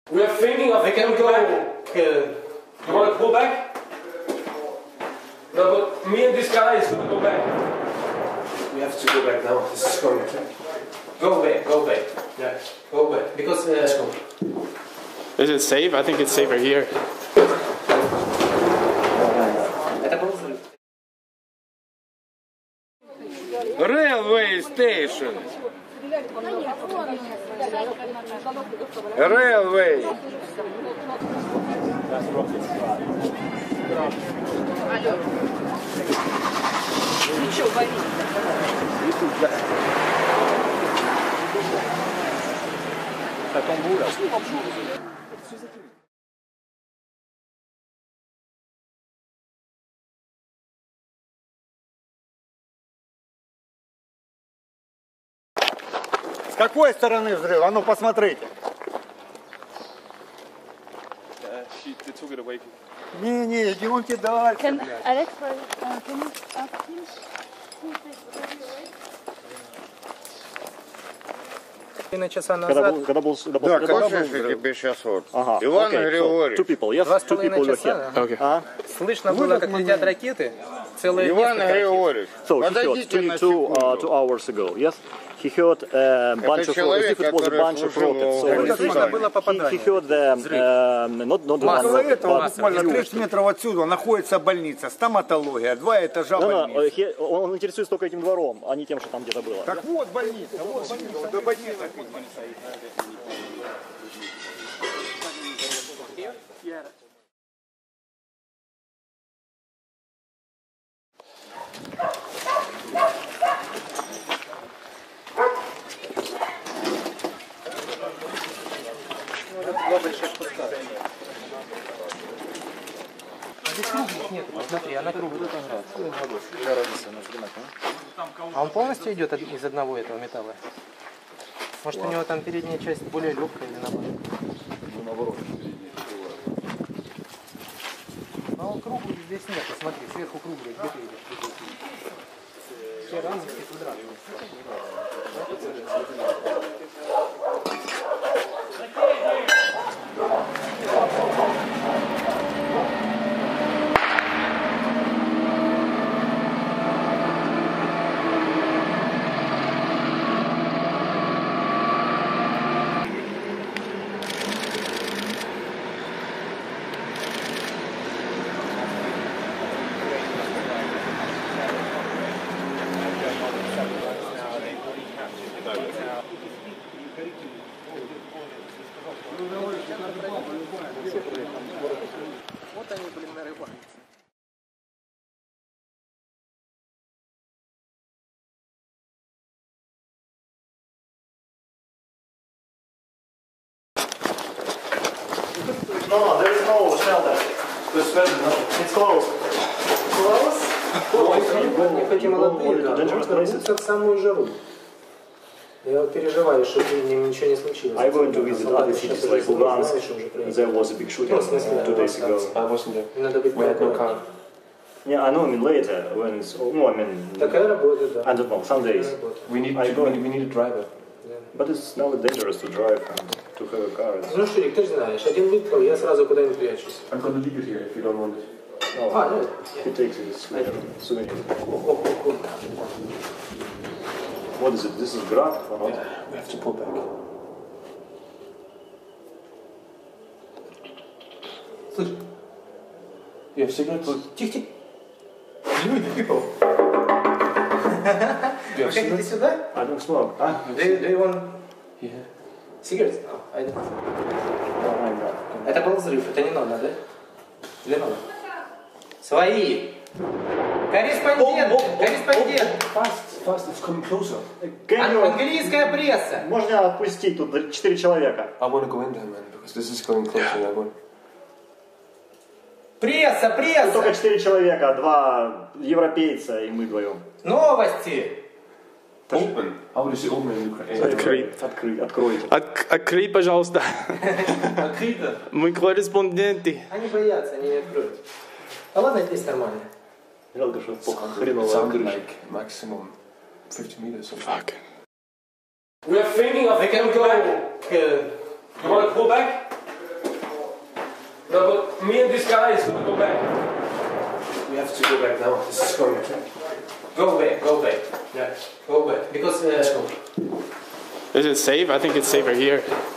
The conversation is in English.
We are thinking of can go. You want to pull back? No, but me and this guy is going to go back. We have to go back now. This is going to go back. Go back. Yeah, go back. Because let's go. Is it safe? I think it's safer here. Railway station. Railway. Ça tombe où là? С какой стороны взрыв? А ну посмотрите. Не, идемте дальше. Can Alex, can you ask him? Часа назад. Когда был тебе сейчас вот. Ага. Иван Okay, Григорьевич. so, two people, yes? 2,5 часа. Okay. Слышно было, как летят ракеты. Целые Иван несколько ракет. Григорьевич, So he heard подойдите на 2 секунду. hours ago, yes? He heard a bunch of, человек, if it was a который bunch of служил rockets. в So Как слышно было he попадание. heard the, not the one Массово. rocket, Этого but буквально few. 30 метров отсюда находится больница, стоматология, 2 этажа No, больницы. он интересуется только этим двором, а не тем, что там где-то было. Так вот больница, до больницы. Два больших куска. Здесь круглых нет, смотри, она круглая. А он полностью идет из одного этого металла? Может, у него там передняя часть более легкая или наоборот? Наоборот. Но он круглый здесь нет, посмотри, сверху круглый, где ты идешь? Все разные квадратные. Вот они, блин, нарываются. No, there is no smell there. It's closed. Мне хоть и молодые, да, можно вернуться в самую жару. Я переживаю, что ничего не случилось. I went to visit other cities like Lugansk. There was a big shooting 2 days ago. I wasn't there. Надо быть We had no car. Yeah, I know. I mean later when it's. No, I mean. Такая работа, да. I don't know. Some days. We need a driver. But it's now dangerous to drive and to have a car. It's, Ну, Шурик, ты же знаешь, один выпал, я сразу куда-нибудь прячусь. I'm gonna leave it here if you don't want it. no, А, ну, he takes it as souvenir. What is it? This is Grad or not? We have to pull back. слышь, You have cigarettes? тихо-тихо. Люди, people. You have Вы хотите cigarettes? сюда? I don't smoke. Ah, Do you want Yeah. cigarettes? No, I don't. oh my God. Это был взрыв, это не надо, да? Или надо? Свои! Корреспондент! Корреспондент! Fast, it's coming closer. Can you... Английская пресса! Можно отпустить тут 4 человека? I want to go in there, man, because this is going closer than I want. Пресса, Тут только пресса! 4 человека, 2 европейца и мы вдвоем. Новости! Open. How would you say open in Ukraine? Откройте. Открыть, пожалуйста. Открыто! Мы корреспонденты. Они боятся, они не откроют. А ладно, здесь нормально. Жалко, что It хреново sounded крыша. like maximum 50 meters or We are thinking of can go. You want to pull back? No, but me and this guy is going to go back. We have to go back now. This is going to... Go away, go away. Yeah, go away. Because... Is it safe? I think it's safer here.